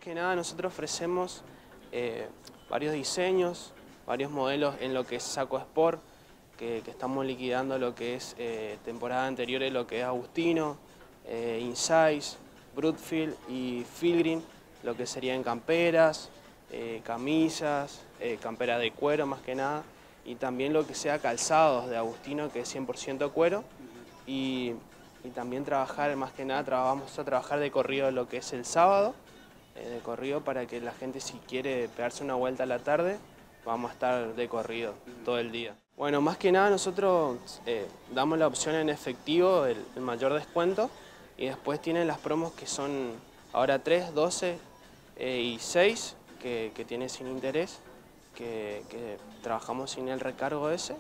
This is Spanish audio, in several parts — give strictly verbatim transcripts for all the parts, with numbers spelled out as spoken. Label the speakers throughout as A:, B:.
A: que nada nosotros ofrecemos eh, varios diseños, varios modelos en lo que es saco sport, que, que estamos liquidando lo que es eh, temporada anteriores, lo que es Agustino, eh, Insize, Brookfield y Filgreen, lo que serían camperas, eh, camisas, eh, camperas de cuero más que nada, y también lo que sea calzados de Agustino, que es cien por ciento cuero, y, y también trabajar, más que nada, vamos a trabajar de corrido lo que es el sábado, eh, de corrido para que la gente, si quiere pegarse una vuelta a la tarde, vamos a estar de corrido todo el día. Bueno, más que nada nosotros eh, damos la opción en efectivo, el, el mayor descuento, y después tienen las promos que son ahora tres, doce eh, y seis, que, que tiene sin interés, que, que trabajamos sin el recargo ese,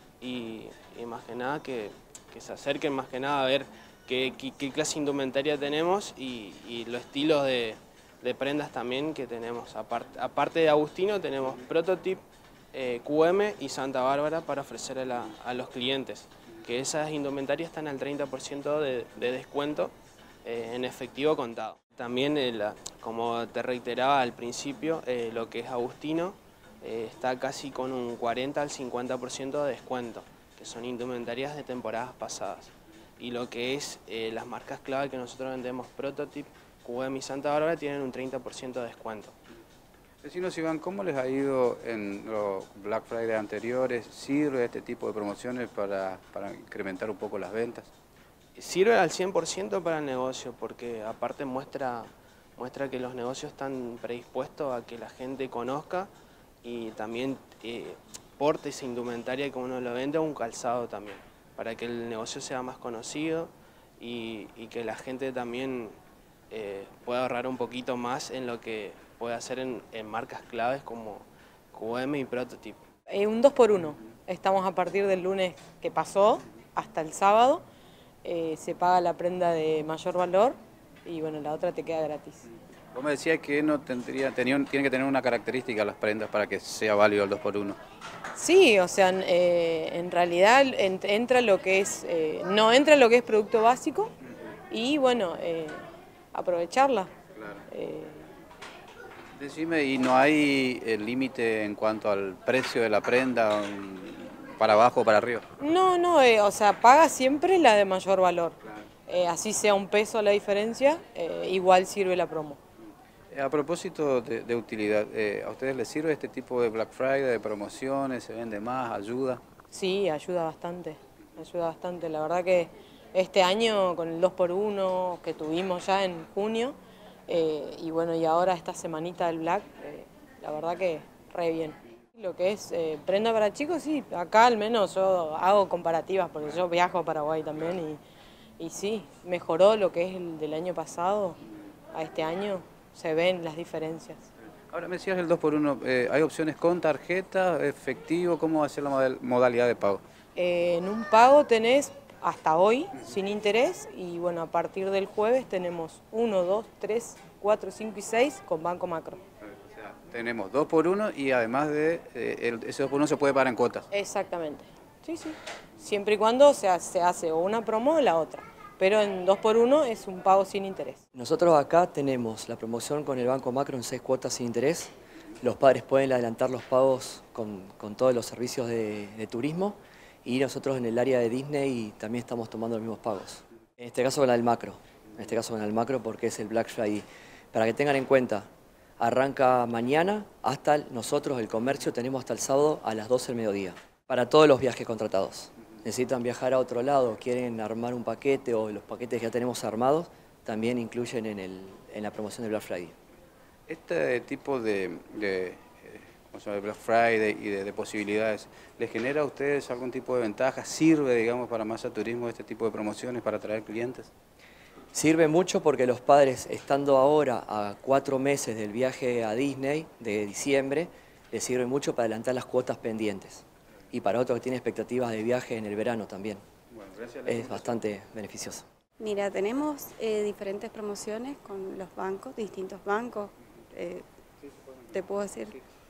A: y, y más que nada que, que se acerquen más que nada a ver qué, qué, qué clase de indumentaria tenemos y, y los estilos de, de prendas también que tenemos. Aparte, aparte de Agustino tenemos Prototype, eh, Q M y Santa Bárbara para ofrecer a, la, a los clientes, que esas indumentarias están al treinta por ciento de, de descuento eh, en efectivo contado. También, eh, la, como te reiteraba al principio, eh, lo que es Agustino eh, está casi con un cuarenta al cincuenta por ciento de descuento, que son indumentarias de temporadas pasadas. Y lo que es eh, las marcas clave que nosotros vendemos, Prototype, Q M y Santa Bárbara, tienen un treinta por ciento de descuento.
B: Vecinos Iván, ¿cómo les ha ido en los Black Friday anteriores? ¿Sirve este tipo de promociones para, para incrementar un poco las ventas?
A: Sirve al cien por ciento para el negocio, porque aparte muestra, muestra que los negocios están predispuestos a que la gente conozca y también eh, porte esa indumentaria que uno lo vende a un calzado también, para que el negocio sea más conocido y, y que la gente también eh, pueda ahorrar un poquito más en lo que puede hacer en, en marcas claves como Q M y Prototype.
C: Eh, un dos por uno. Estamos a partir del lunes que pasó hasta el sábado. Eh, se paga la prenda de mayor valor y bueno, la otra te queda gratis.
B: Vos me decías que no tendría, tenía, tienen que tener una característica las prendas para que sea válido el dos por uno.
C: Sí, o sea, eh, en realidad ent entra lo que es, eh, no entra lo que es producto básico y bueno, eh, aprovecharla.
B: Claro.
C: Eh,
B: Decime, ¿y no hay el límite en cuanto al precio de la prenda, para abajo o para arriba?
C: no, no, eh, o sea, paga siempre la de mayor valor.
B: Claro.
C: Eh, así sea un peso la diferencia, eh, igual sirve la promo.
B: A propósito de, de utilidad, eh, ¿a ustedes les sirve este tipo de Black Friday, de promociones, se vende más, ayuda?
C: Sí, ayuda bastante, ayuda bastante. La verdad que este año con el dos por uno que tuvimos ya en junio, eh, y bueno, y ahora esta semanita del Black, eh, la verdad que re bien. Lo que es eh, prenda para chicos, sí, acá al menos yo hago comparativas porque yo viajo a Paraguay también y, y sí, mejoró lo que es el del año pasado a este año, se ven las diferencias.
B: Ahora me decías el dos por uno, eh, ¿hay opciones con tarjeta, efectivo? ¿Cómo va a ser la modalidad de pago?
C: Eh, en un pago tenés hasta hoy sin interés y bueno, a partir del jueves tenemos uno, dos, tres, cuatro, cinco y seis con Banco Macro.
B: O sea, tenemos dos por uno y además de eh, el, ese dos por uno se puede pagar en cuotas.
C: Exactamente, sí, sí. Siempre y cuando se, se hace o una promo o la otra. Pero en dos por uno es un pago sin interés.
D: Nosotros acá tenemos la promoción con el Banco Macro en seis cuotas sin interés. Los padres pueden adelantar los pagos con, con todos los servicios de, de turismo y nosotros en el área de Disney también estamos tomando los mismos pagos. En este caso con el Macro, en este caso con el Macro porque es el Black Friday. Para que tengan en cuenta, arranca mañana hasta nosotros el comercio tenemos hasta el sábado a las doce del mediodía para todos los viajes contratados. Necesitan viajar a otro lado, quieren armar un paquete o los paquetes que ya tenemos armados, también incluyen en, el, en la promoción del Black Friday.
B: Este tipo de, de, de Black Friday y de, de posibilidades, ¿les genera a ustedes algún tipo de ventaja? ¿Sirve, digamos, para Masa Turismo este tipo de promociones para atraer clientes?
D: Sirve mucho porque los padres, estando ahora a cuatro meses del viaje a Disney de diciembre, les sirve mucho para adelantar las cuotas pendientes. Y para otros que tienen expectativas de viaje en el verano también. Bueno, gracias. Es bastante beneficioso.
E: Mira, tenemos eh, diferentes promociones con los bancos, distintos bancos. Eh, te puedo decir,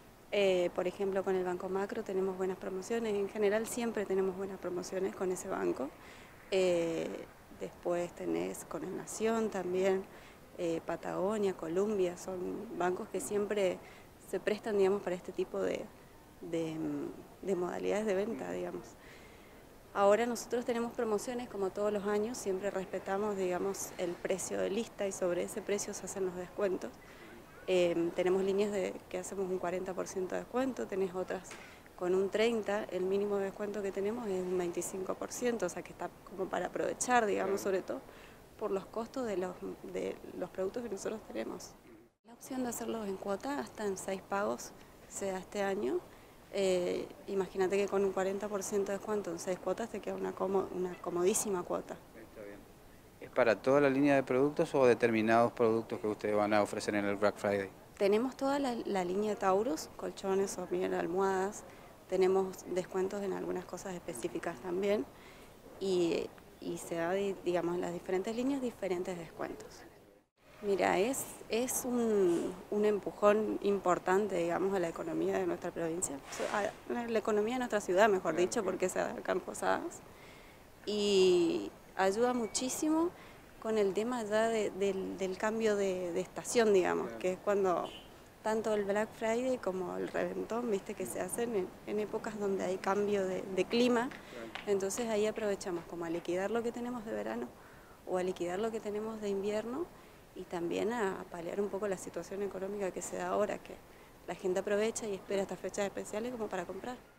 E: eh, por ejemplo, con el Banco Macro tenemos buenas promociones. En general siempre tenemos buenas promociones con ese banco. Eh, después tenés con el Nación también. eh, Patagonia, Columbia, son bancos que siempre se prestan, digamos, para este tipo de, de, de modalidades de venta, digamos. Ahora nosotros tenemos promociones como todos los años, siempre respetamos, digamos, el precio de lista y sobre ese precio se hacen los descuentos. Eh, tenemos líneas de, que hacemos un cuarenta por ciento de descuento, tenés otras con un treinta por ciento, el mínimo de descuento que tenemos es un veinticinco por ciento, o sea que está como para aprovechar, digamos, sobre todo por los costos de los, de los productos que nosotros tenemos. La opción de hacerlos en cuota hasta en seis pagos se da este año. Eh, imagínate que con un cuarenta por ciento de descuento en seis cuotas te queda una, como, una comodísima cuota.
B: Está bien. ¿Es para toda la línea de productos o determinados productos que ustedes van a ofrecer en el Black Friday?
E: Tenemos toda la, la línea de Taurus, colchones, hormiguero, almohadas, tenemos descuentos en algunas cosas específicas también y, y se da, digamos, en las diferentes líneas diferentes descuentos. Mira, es, es un, un empujón importante, digamos, a la economía de nuestra provincia, a la economía de nuestra ciudad, mejor dicho, porque se da acá en Posadas, y ayuda muchísimo con el tema ya de, del, del cambio de, de estación, digamos, que es cuando tanto el Black Friday como el reventón, viste, que se hacen en, en épocas donde hay cambio de, de clima, entonces ahí aprovechamos como a liquidar lo que tenemos de verano o a liquidar lo que tenemos de invierno, y también a paliar un poco la situación económica que se da ahora, que la gente aprovecha y espera estas fechas especiales como para comprar.